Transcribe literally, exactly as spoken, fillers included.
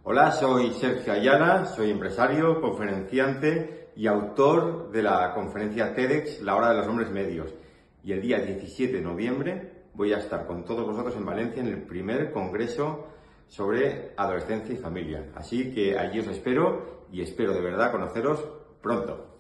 Hola, soy Sergio Ayala, soy empresario, conferenciante y autor de la conferencia TEDx La Hora de los Hombres Medios. Y el día diecisiete de noviembre voy a estar con todos vosotros en Valencia en el primer congreso sobre adolescencia y familia. Así que allí os espero y espero de verdad conoceros pronto.